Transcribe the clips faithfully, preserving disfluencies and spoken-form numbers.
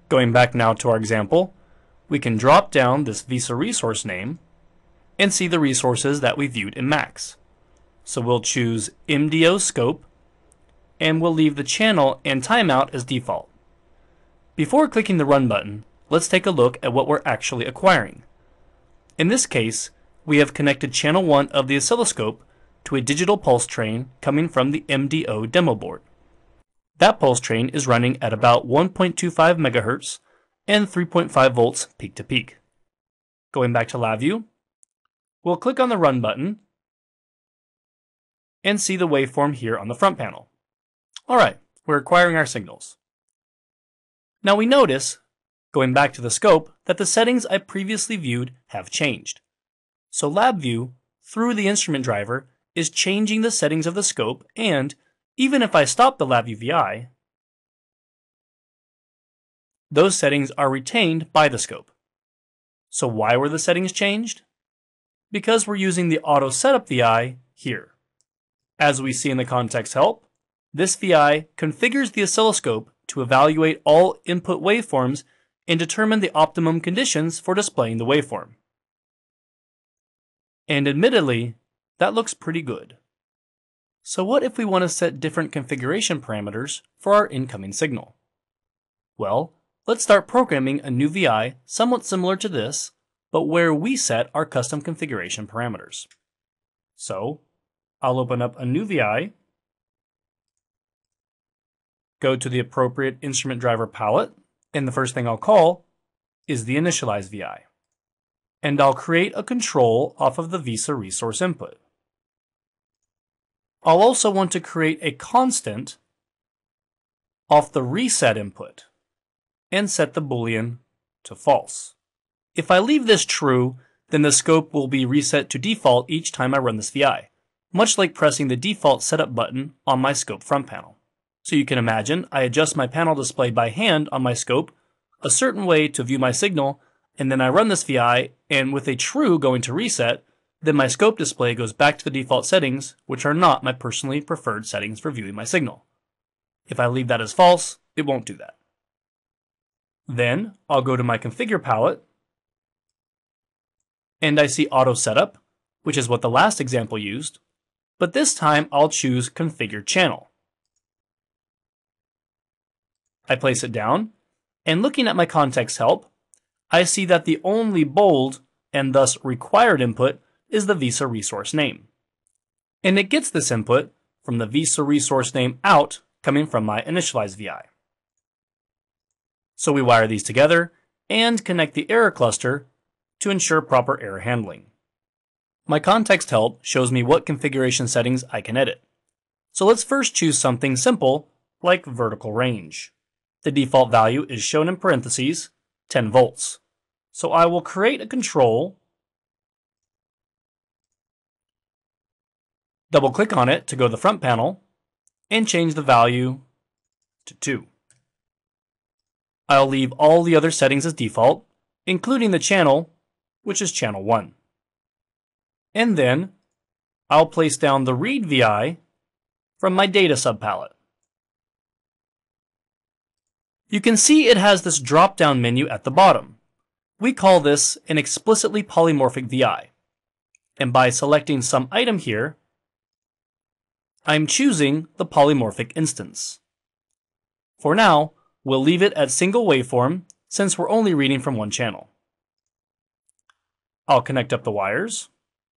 Going back now to our example, we can drop down this Visa resource name and see the resources that we viewed in Max. So we'll choose M D O scope and we'll leave the channel and timeout as default. Before clicking the Run button, let's take a look at what we're actually acquiring. In this case, we have connected channel one of the oscilloscope to a digital pulse train coming from the M D O demo board. That pulse train is running at about one point two five megahertz and three point five volts peak to peak. Going back to LabVIEW, we'll click on the Run button and see the waveform here on the front panel. Alright, we're acquiring our signals. Now we notice, going back to the scope, that the settings I previously viewed have changed. So LabVIEW, through the instrument driver, is changing the settings of the scope, and even if I stop the LabVIEW V I, those settings are retained by the scope. So why were the settings changed? Because we're using the Auto Setup V I here. As we see in the context help, this V I configures the oscilloscope to evaluate all input waveforms and determine the optimum conditions for displaying the waveform. And admittedly, that looks pretty good. So what if we want to set different configuration parameters for our incoming signal? Well, let's start programming a new V I somewhat similar to this, but where we set our custom configuration parameters. So, I'll open up a new V I, go to the appropriate instrument driver palette, and the first thing I'll call is the initialize V I. And I'll create a control off of the Visa resource input. I'll also want to create a constant off the reset input and set the boolean to false. If I leave this true, then the scope will be reset to default each time I run this V I, much like pressing the default setup button on my scope front panel. So you can imagine I adjust my panel display by hand on my scope a certain way to view my signal, and then I run this V I, and with a true going to reset, then my scope display goes back to the default settings, which are not my personally preferred settings for viewing my signal. If I leave that as false, it won't do that. Then I'll go to my configure palette, and I see auto setup, which is what the last example used, but this time I'll choose configure channel. I place it down, and looking at my context help, I see that the only bold and thus required input is the Visa resource name. And it gets this input from the Visa resource name out coming from my initialize V I. So we wire these together and connect the error cluster to ensure proper error handling. My context help shows me what configuration settings I can edit. So let's first choose something simple like vertical range. The default value is shown in parentheses, ten volts. So I will create a control, double click on it to go to the front panel, and change the value to two. I'll leave all the other settings as default, including the channel, which is channel one. And then I'll place down the read V I from my data subpalette. You can see it has this drop-down menu at the bottom. We call this an explicitly polymorphic V I. And by selecting some item here, I'm choosing the polymorphic instance. For now, we'll leave it at single waveform since we're only reading from one channel. I'll connect up the wires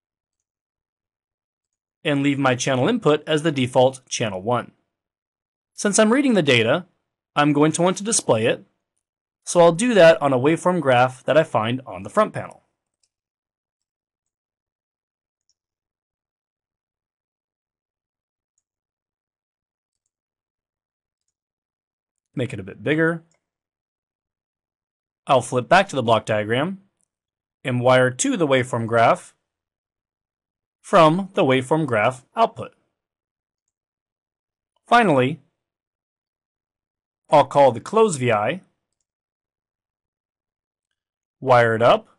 and leave my channel input as the default channel one. Since I'm reading the data, I'm going to want to display it, so I'll do that on a waveform graph that I find on the front panel. Make it a bit bigger. I'll flip back to the block diagram and wire to the waveform graph from the waveform graph output. Finally, I'll call the close V I, wire it up,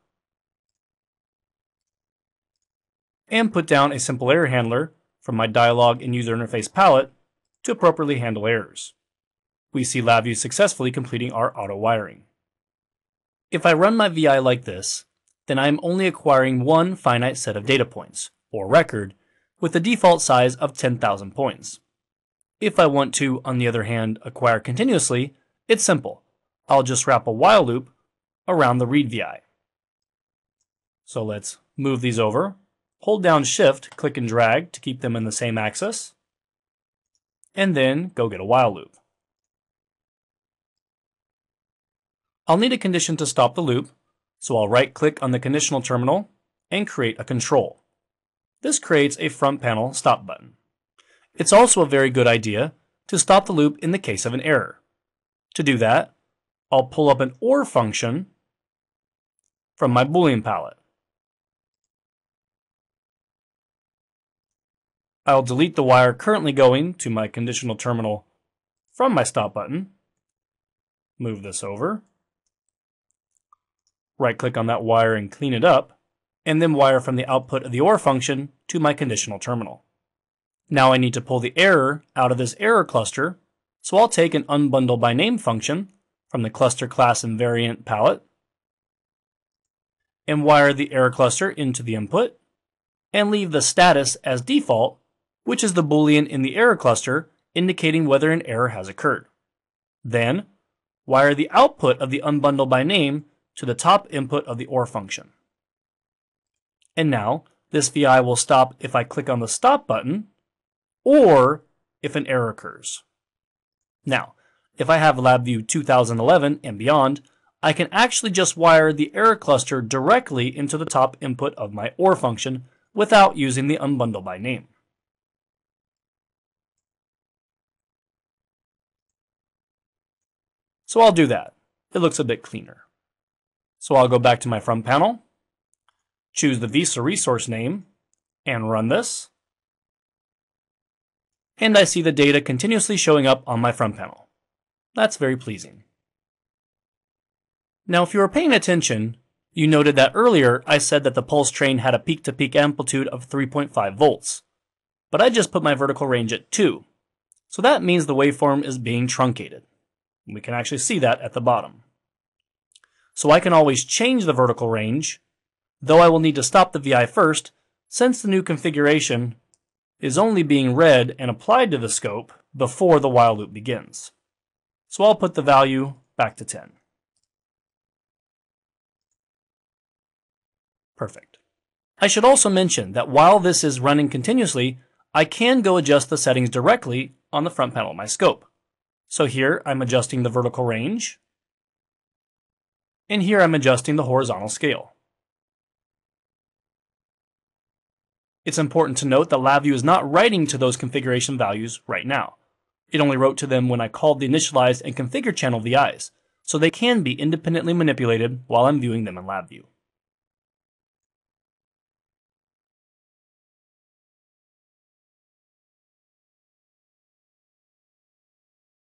and put down a simple error handler from my dialog and user interface palette to appropriately handle errors. we see LabVIEW successfully completing our auto wiring. If I run my V I like this, then I am only acquiring one finite set of data points, or record, with a default size of ten thousand points. If I want to, on the other hand, acquire continuously, it's simple. I'll just wrap a while loop around the read V I. So let's move these over. Hold down Shift, click and drag to keep them in the same axis, and then go get a while loop. I'll need a condition to stop the loop, so I'll right-click on the conditional terminal and create a control. This creates a front panel stop button. It's also a very good idea to stop the loop in the case of an error. To do that, I'll pull up an OR function from my Boolean palette. I'll delete the wire currently going to my conditional terminal from my stop button, move this over, right-click on that wire and clean it up, and then wire from the output of the OR function to my conditional terminal. Now I need to pull the error out of this error cluster, so I'll take an unbundle by name function from the cluster class invariant palette and wire the error cluster into the input and leave the status as default, which is the Boolean in the error cluster indicating whether an error has occurred. Then, wire the output of the unbundle by name to the top input of the OR function. And now, this V I will stop if I click on the stop button or if an error occurs. Now, if I have LabVIEW two thousand eleven and beyond, I can actually just wire the error cluster directly into the top input of my OR function without using the unbundle by name. So I'll do that. It looks a bit cleaner. So I'll go back to my front panel, choose the Visa resource name, and run this. And I see the data continuously showing up on my front panel. That's very pleasing. Now, if you were paying attention, you noted that earlier I said that the pulse train had a peak-to-peak amplitude of three point five volts, but I just put my vertical range at two. So that means the waveform is being truncated. We can actually see that at the bottom. So I can always change the vertical range, though I will need to stop the V I first, since the new configuration is only being read and applied to the scope before the while loop begins. So I'll put the value back to ten. Perfect. I should also mention that while this is running continuously, I can go adjust the settings directly on the front panel of my scope. So here I'm adjusting the vertical range, and here I'm adjusting the horizontal scale. It's important to note that LabVIEW is not writing to those configuration values right now. It only wrote to them when I called the initialize and configure channel V Is, so they can be independently manipulated while I'm viewing them in LabVIEW.